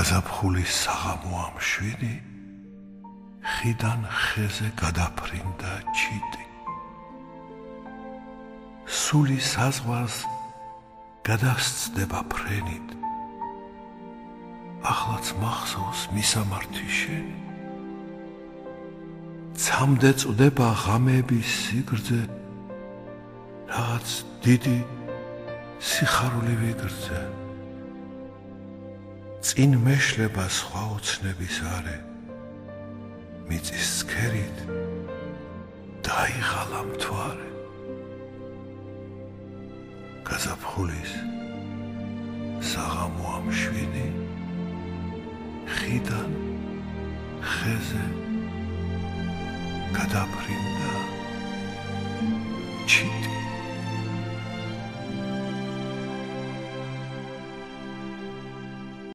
გაზაფხულის საღამოა მშვიდი, ხიდან ხეზე გადაფრინდა ჩიტი. სული საზღვარს გადასცდება ფრენით, ახლაც მახსოვს მისამართი შენი. ცამდე წვდება ღამეების სიგრძე, რაღაც დიდი სიხარული ვიგრძე. წინ მეშლება სხვა ოცნების არე, მიწის ცქერით დაიღალა მთვარე. გაზაფხულის საღამოა მშვიდი, ხიდან ხეზე გადაფრინდა ჩიტი.